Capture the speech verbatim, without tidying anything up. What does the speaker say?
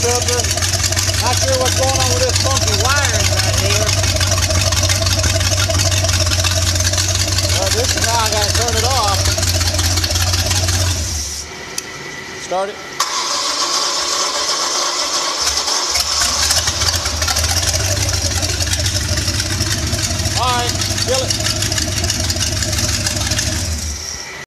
filter. Not sure what's going on with this funky wiring right here. Well, this is how I got to turn it off. Start it. All right, fill it.